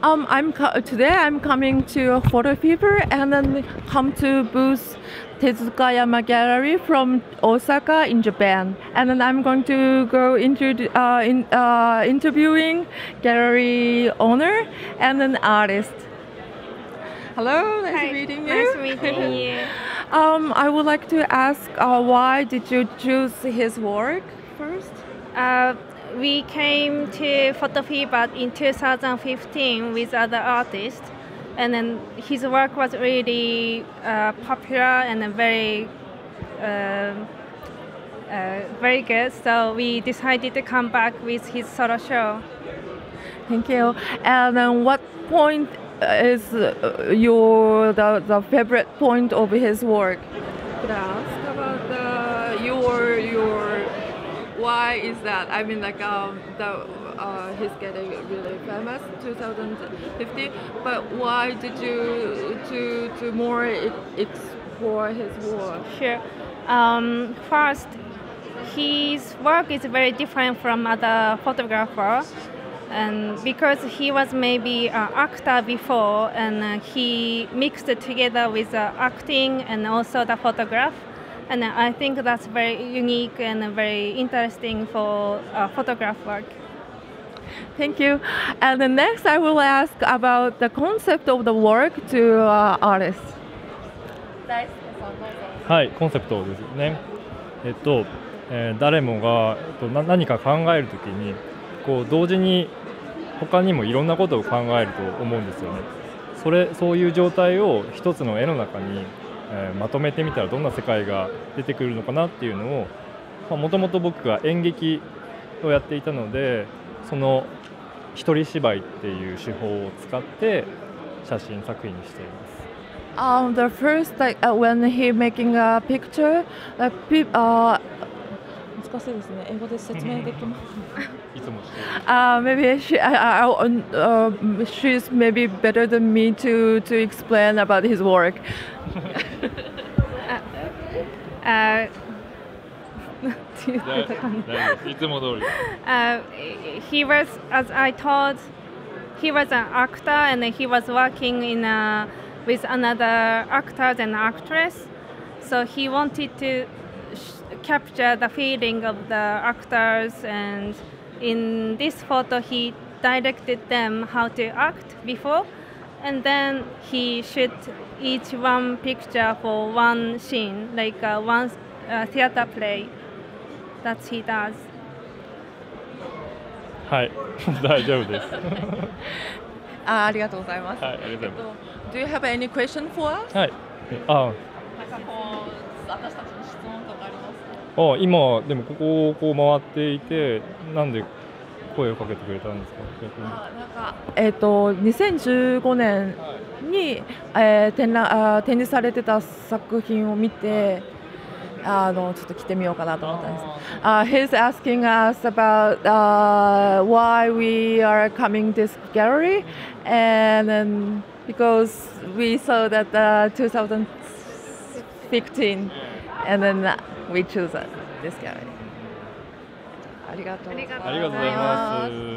Today I'm coming to Photo Fever and then come to booth Tezukayama Gallery from Osaka in Japan, and then I'm going to go into interviewing gallery owner and an artist. Hello, nice meeting you. Nice meeting you. I would like to ask, why did you choose his work first? We came to Photo Fever in 2015 with other artists, and then his work was really popular and very good. So we decided to come back with his solo show. Thank you. And then what point is the favorite point of his work? Could I ask about your why is that? I mean, like he's getting really famous 2015, but why did you to more explore his work? Sure. First, his work is very different from other photographers, and because he was maybe an actor before, and he mixed it together with acting and also the photograph. And I think that's very unique and very interesting for photograph work. Thank you. And then next, I will ask about the concept of the work to artists. はい、コンセプトですね。誰もが何か考えるときに同時に他にもいろんなことを考えると思うんですよね。そういう状態を一つの絵の中にまとめてみたらどんな世界が出てくるのかなっていうのを、もともと僕が演劇をやっていたので、その一人芝居っていう手法を使って写真作品にしています。 The first, when he making a picture, 難しいですね。英語で説明できます。 いつもしてる。 Maybe she's maybe better than me to explain about his work. He was, as I told, he was an actor and he was working with another actors and actress. So he wanted to capture the feeling of the actors, and in this photo he directed them how to act before, and then he shoot each one picture for one scene, like one theater play. That's he does. はい、大丈夫です。 ありがとうございます。 はい、ありがとうございます。 Do you have any question for us? はい。 なんか私たちに質問とかありますか？ 今でもここを回っていて、なんで声をかけてくれたんですか？ 2015年に、展示されてた作品を見て、ちょっと来てみようかなと思ったんです。He's asking us about why we are coming this gallery, and then because we saw that 2015, and then we choose this gallery. ありがとうございます。